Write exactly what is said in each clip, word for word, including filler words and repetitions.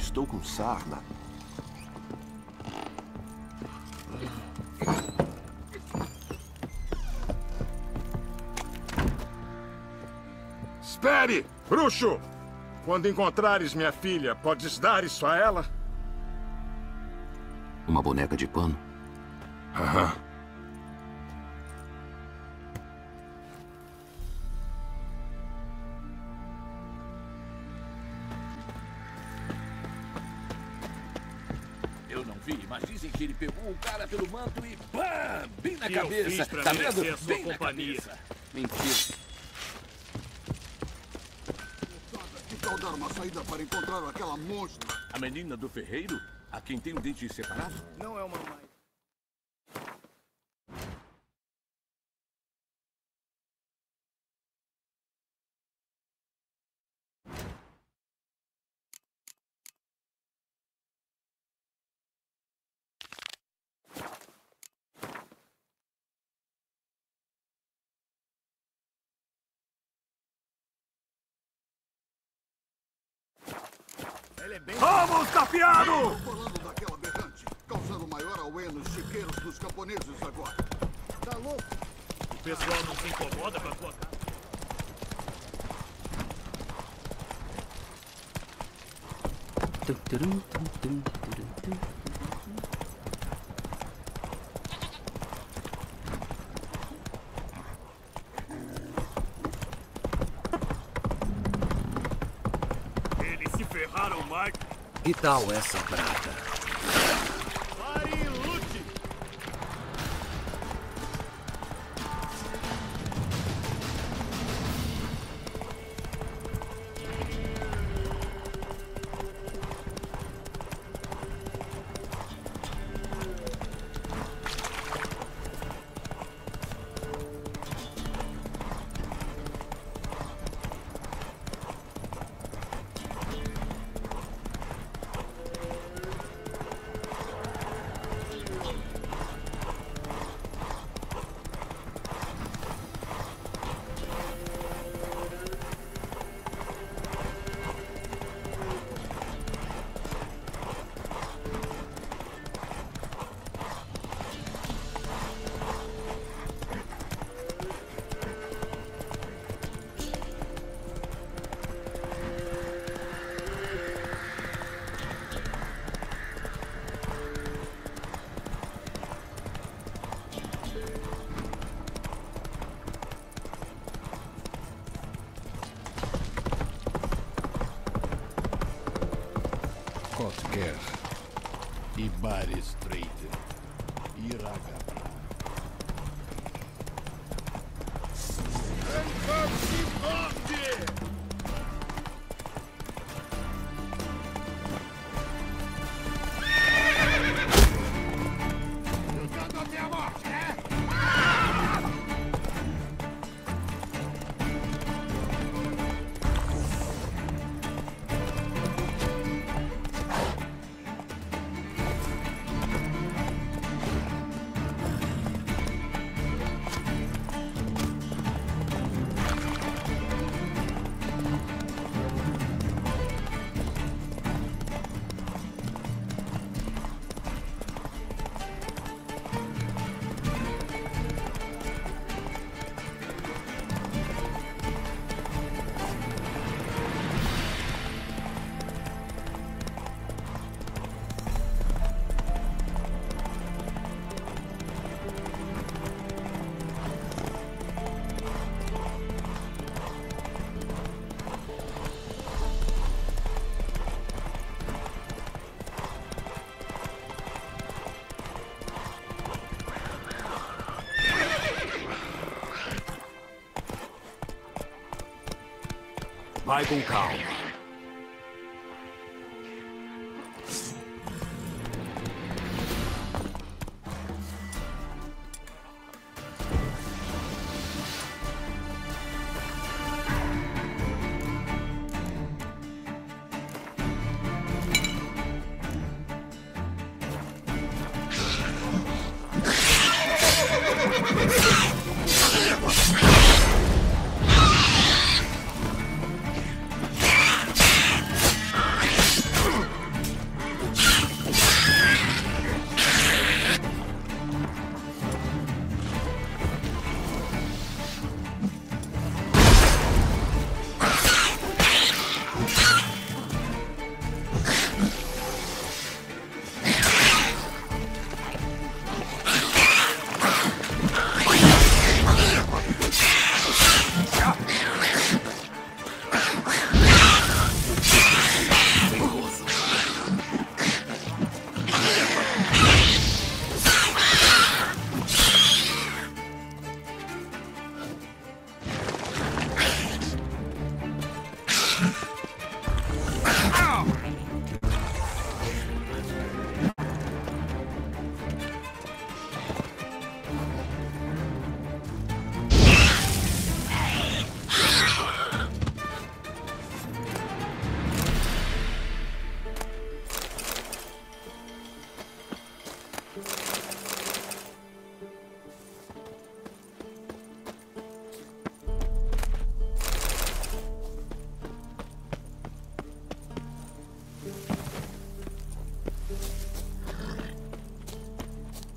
estou com sarna. Espere, bruxo! Quando encontrares minha filha, podes dar isso a ela? Uma boneca de pano? Aham. Eu não vi, mas dizem que ele pegou o cara pelo manto e pam! Bem na Que cabeça. eu fiz pra Tá merecer vendo? a sua Bem na companhia. cabeça. Mentira. Que tal dar uma saída para encontrar aquela monstro? A menina do ferreiro? A quem tem o dente separado? Não é uma mais. Vamos, cafiado! Estou falando daquela berrante, causando maior auê nos chiqueiros dos camponeses agora. Tá louco? O pessoal não se incomoda com a tua cara. Tum, turum, tum, tum, turum, tum. Eles se ferraram, Mark. Que tal essa prata? Pare e lute! Kotker, Ibar Estreita, Iragabra. Lutando até a morte, né? Vai com calma.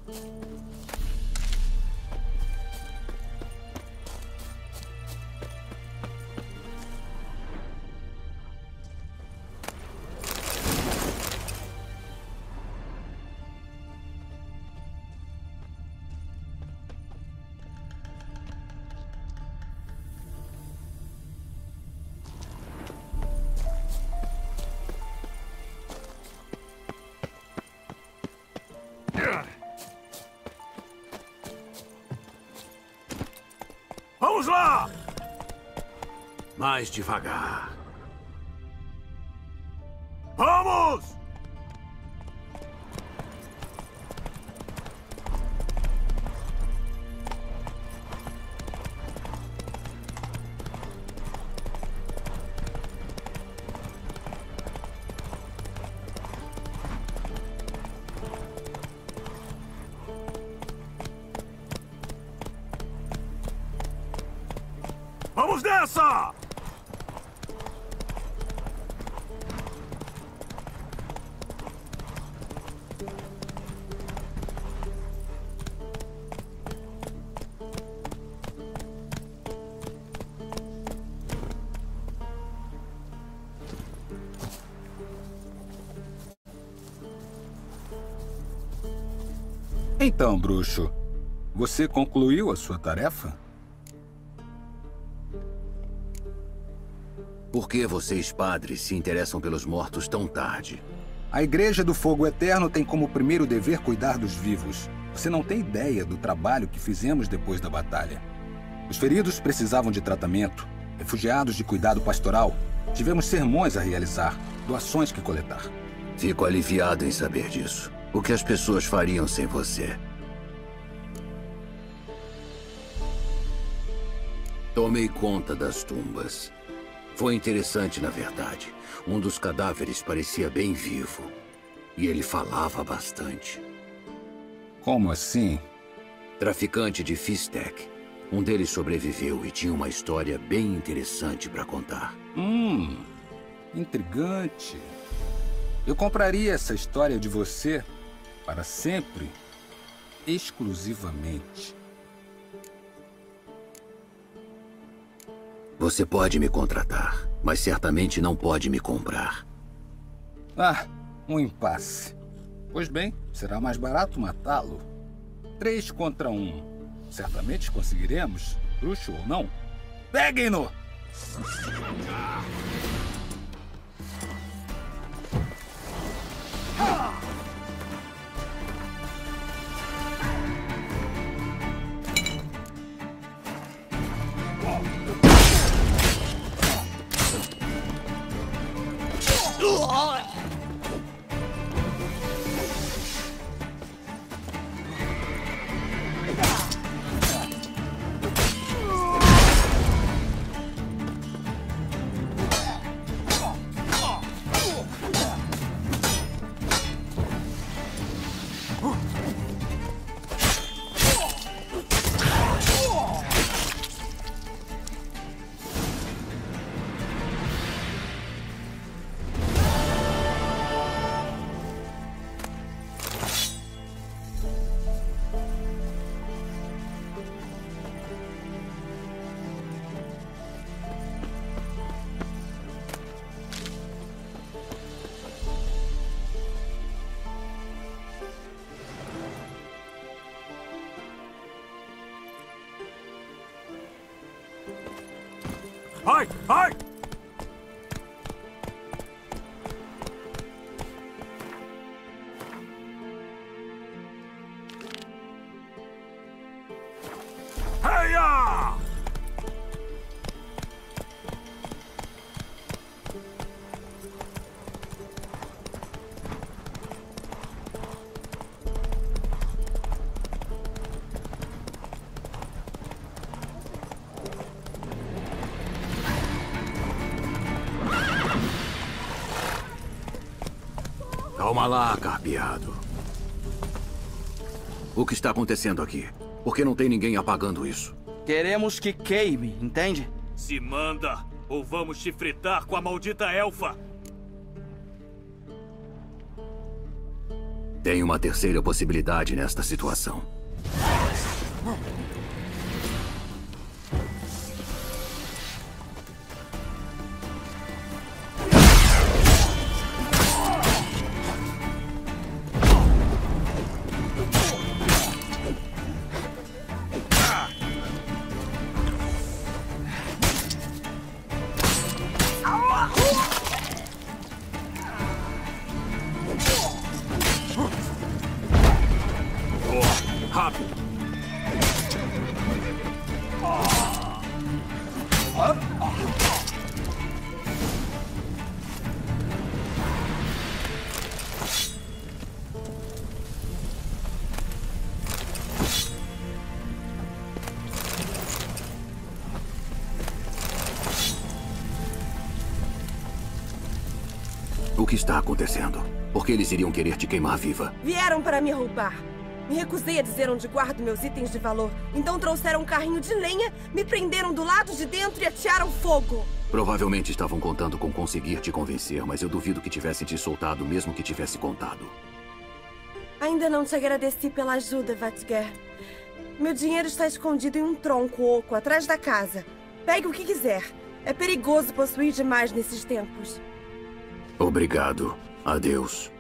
Vamos lá! Mais devagar. Vamos! Vamos nessa! Então, bruxo, você concluiu a sua tarefa? Por que vocês, padres, se interessam pelos mortos tão tarde? A Igreja do Fogo Eterno tem como primeiro dever cuidar dos vivos. Você não tem ideia do trabalho que fizemos depois da batalha. Os feridos precisavam de tratamento, refugiados de cuidado pastoral. Tivemos sermões a realizar, doações que coletar. Fico aliviado em saber disso. O que as pessoas fariam sem você? Tomei conta das tumbas. Foi interessante, na verdade. Um dos cadáveres parecia bem vivo. E ele falava bastante. Como assim? Traficante de Fistech. Um deles sobreviveu e tinha uma história bem interessante para contar. Hum, intrigante. Eu compraria essa história de você para sempre, exclusivamente. Você pode me contratar, mas certamente não pode me comprar. Ah, um impasse. Pois bem, será mais barato matá-lo. Três contra um. Certamente conseguiremos, bruxo ou não. Peguem-no! Ai! Ai! Heia! Calma lá, carpeado. O que está acontecendo aqui? Por que não tem ninguém apagando isso? Queremos que queime, entende? Se manda, ou vamos te fritar com a maldita elfa. Tem uma terceira possibilidade nesta situação. O que está acontecendo? Por que eles iriam querer te queimar viva? Vieram para me roubar. Me recusei a dizer onde guardo meus itens de valor. Então trouxeram um carrinho de lenha, me prenderam do lado de dentro e atearam fogo. Provavelmente estavam contando com conseguir te convencer, mas eu duvido que tivessem te soltado mesmo que tivesse contado. Ainda não te agradeci pela ajuda, Vatger. Meu dinheiro está escondido em um tronco oco atrás da casa. Pegue o que quiser. É perigoso possuir demais nesses tempos. Obrigado. Adeus.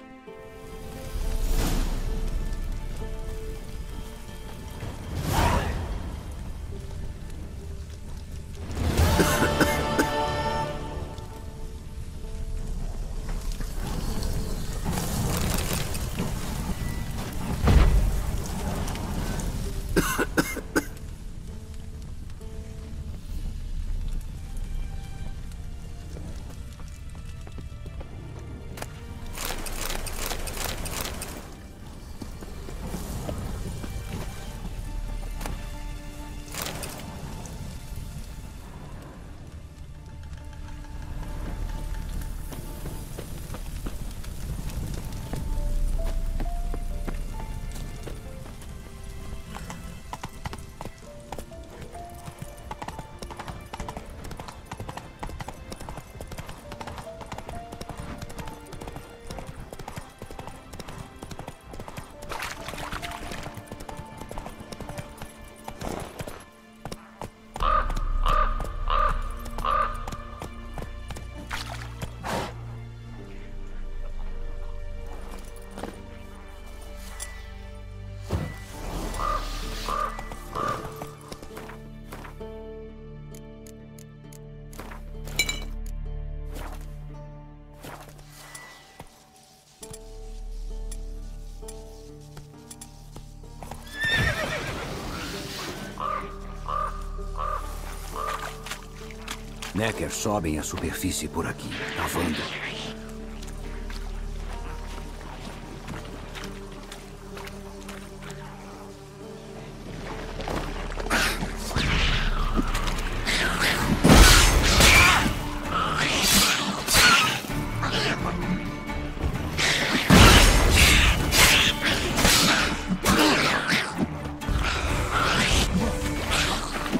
Necker sobem a superfície por aqui, cavando.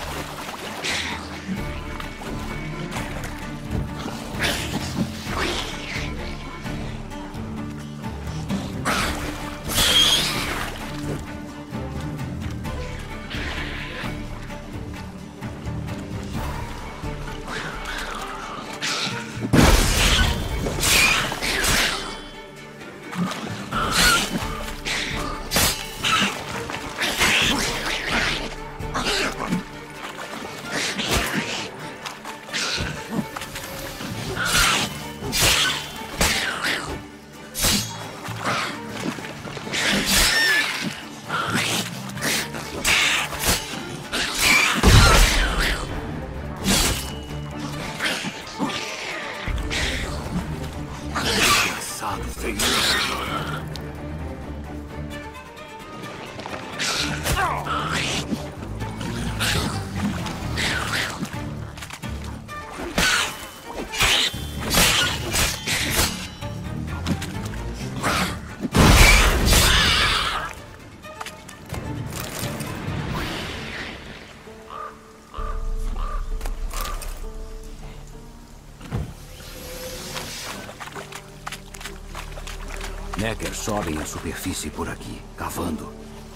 Wait. Necker sobem a superfície por aqui, cavando.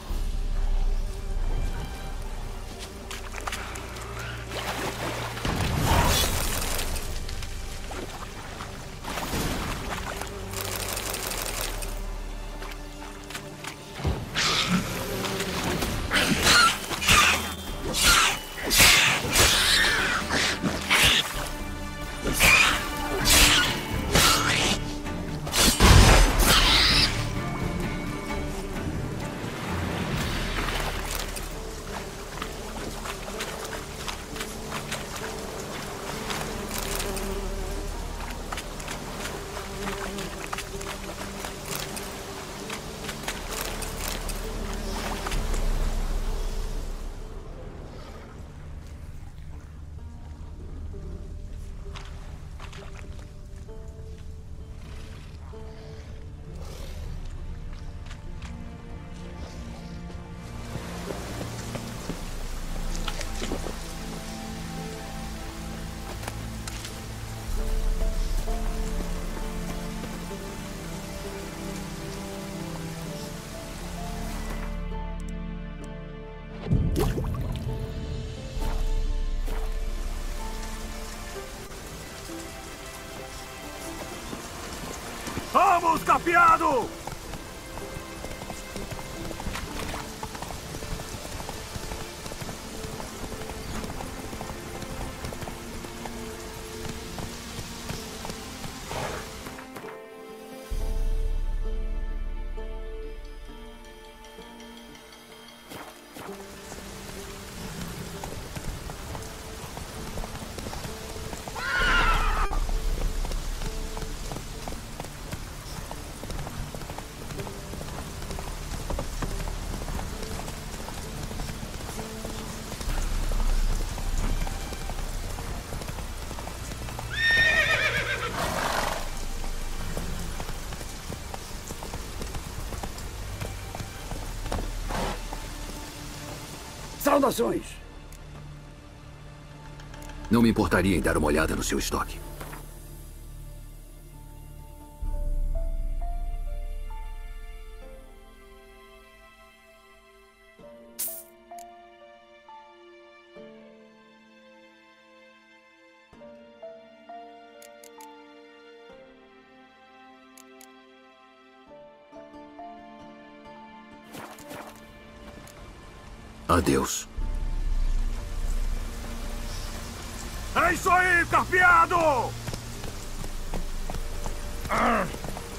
Vamos, capeado! Saudações! Não me importaria em dar uma olhada no seu estoque. Adeus. É isso aí, carpeado! Ah.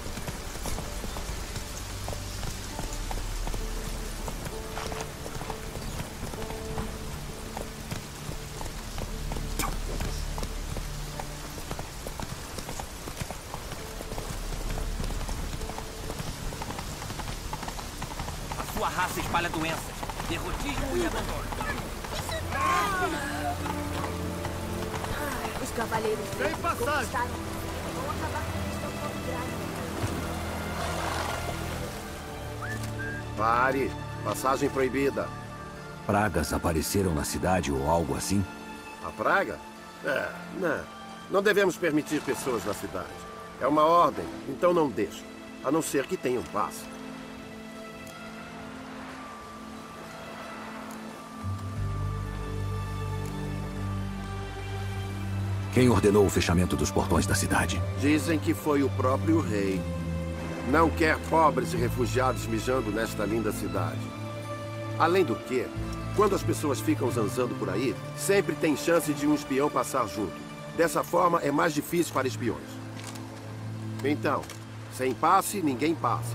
A sua raça espalha doenças, derrotismo e abandono. Os cavaleiros Tem passagem. vão acabar com isso ao contrário. Pare. Passagem proibida. Pragas apareceram na cidade ou algo assim? A praga? É, não. Não devemos permitir pessoas na cidade. É uma ordem, então não deixo. A não ser que tenham passe. Quem ordenou o fechamento dos portões da cidade? Dizem que foi o próprio rei. Não quer pobres e refugiados mijando nesta linda cidade. Além do que, quando as pessoas ficam zanzando por aí, sempre tem chance de um espião passar junto. Dessa forma, é mais difícil para espiões. Então, sem passe, ninguém passa.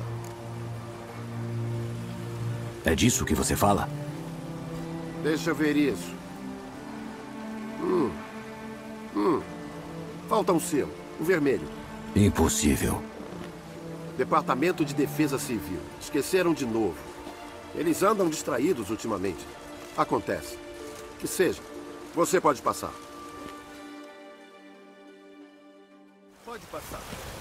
É disso que você fala? Deixa eu ver isso. Hum. Hum. Falta um selo. O vermelho. Impossível. Departamento de Defesa Civil. Esqueceram de novo. Eles andam distraídos ultimamente. Acontece. Que seja. Você pode passar. Pode passar.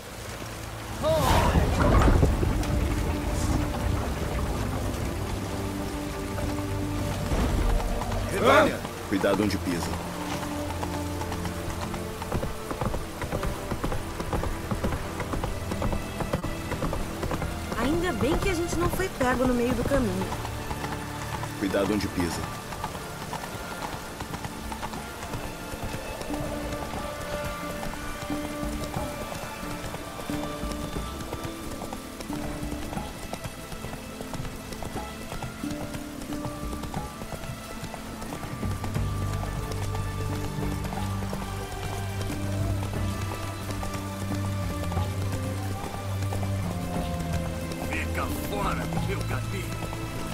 Revalha! Cuidado onde pisa. Ainda bem que a gente não foi pego no meio do caminho. Cuidado onde pisa. Fica fora do meu caminho.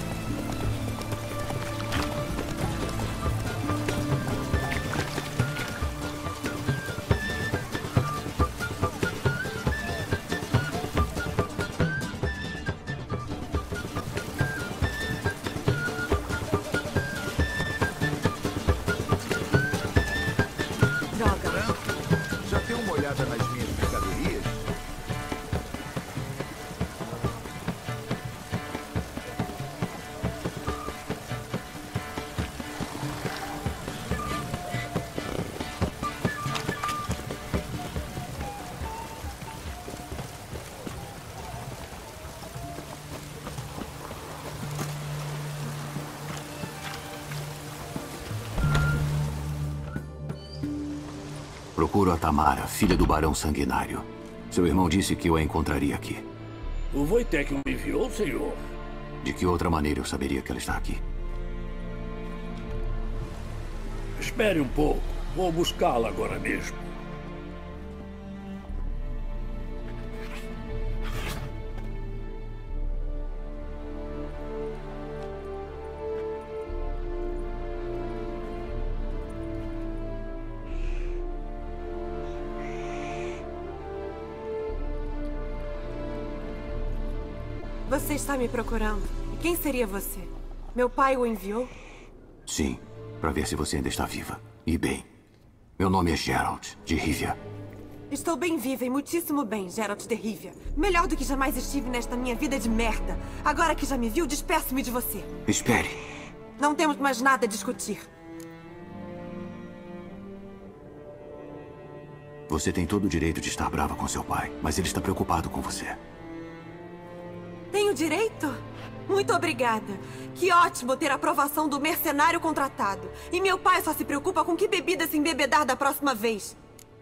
Droga. Já deu uma olhada nas minhas mercadorias? Procuro a Tamara, filha do Barão Sanguinário. Seu irmão disse que eu a encontraria aqui. O Wojtek me enviou, senhor. De que outra maneira eu saberia que ela está aqui? Espere um pouco. Vou buscá-la agora mesmo. Você está me procurando. E quem seria você? Meu pai o enviou? Sim, para ver se você ainda está viva. E bem. Meu nome é Geralt, de Rivia. Estou bem viva e muitíssimo bem, Geralt de Rivia. Melhor do que jamais estive nesta minha vida de merda. Agora que já me viu, despeço-me de você. Espere. Não temos mais nada a discutir. Você tem todo o direito de estar brava com seu pai, mas ele está preocupado com você. Tenho direito? Muito obrigada. Que ótimo ter a aprovação do mercenário contratado. E meu pai só se preocupa com que bebida se embebedar da próxima vez.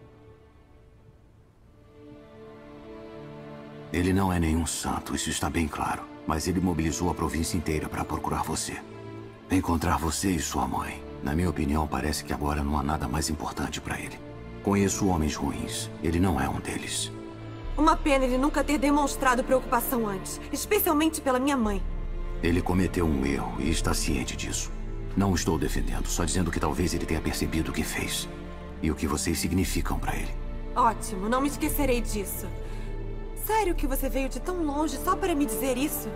Ele não é nenhum santo, isso está bem claro. Mas ele mobilizou a província inteira para procurar você. Encontrar você e sua mãe. Na minha opinião, parece que agora não há nada mais importante para ele. Conheço homens ruins. Ele não é um deles. Uma pena ele nunca ter demonstrado preocupação antes. Especialmente pela minha mãe. Ele cometeu um erro e está ciente disso. Não o estou defendendo, só dizendo que talvez ele tenha percebido o que fez. E o que vocês significam para ele. Ótimo, não me esquecerei disso. Sério que você veio de tão longe só para me dizer isso?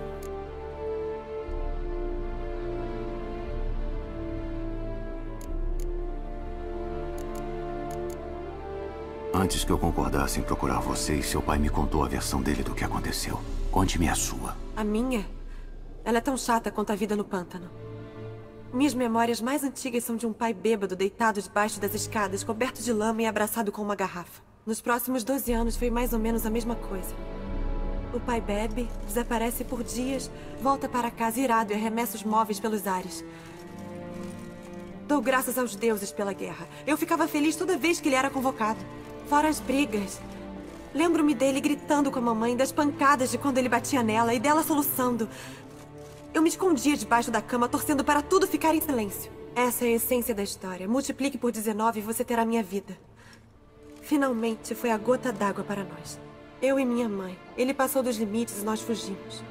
Antes que eu concordasse em procurar vocês, seu pai me contou a versão dele do que aconteceu. Conte-me a sua. A minha? Ela é tão chata quanto a vida no pântano. Minhas memórias mais antigas são de um pai bêbado deitado debaixo das escadas, coberto de lama e abraçado com uma garrafa. Nos próximos doze anos foi mais ou menos a mesma coisa. O pai bebe, desaparece por dias, volta para casa irado e arremessa os móveis pelos ares. Dou graças aos deuses pela guerra. Eu ficava feliz toda vez que ele era convocado. Fora as brigas. Lembro-me dele gritando com a mamãe, das pancadas de quando ele batia nela e dela soluçando. Eu me escondia debaixo da cama, torcendo para tudo ficar em silêncio. Essa é a essência da história. Multiplique por dezenove e você terá minha vida. Finalmente foi a gota d'água para nós. Eu e minha mãe. Ele passou dos limites e nós fugimos.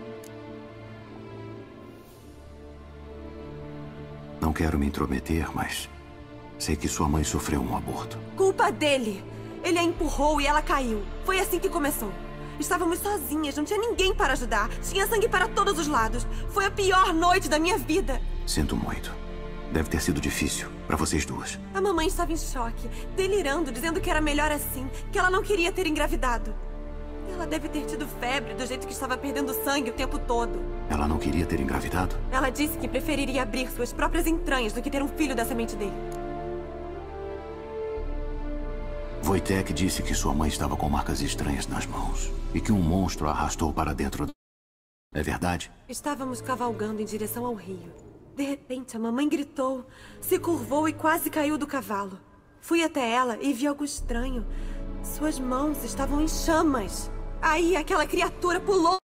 Não quero me intrometer, mas sei que sua mãe sofreu um aborto. Culpa dele! Ele a empurrou e ela caiu. Foi assim que começou. Estávamos sozinhas, não tinha ninguém para ajudar. Tinha sangue para todos os lados. Foi a pior noite da minha vida. Sinto muito. Deve ter sido difícil para vocês duas. A mamãe estava em choque, delirando, dizendo que era melhor assim, que ela não queria ter engravidado. Ela deve ter tido febre do jeito que estava perdendo sangue o tempo todo. Ela não queria ter engravidado? Ela disse que preferiria abrir suas próprias entranhas do que ter um filho da semente dele. Wojtek disse que sua mãe estava com marcas estranhas nas mãos e que um monstro a arrastou para dentro É verdade? Estávamos cavalgando em direção ao rio. De repente, a mamãe gritou, se curvou e quase caiu do cavalo. Fui até ela e vi algo estranho. Suas mãos estavam em chamas. Aí, aquela criatura pulou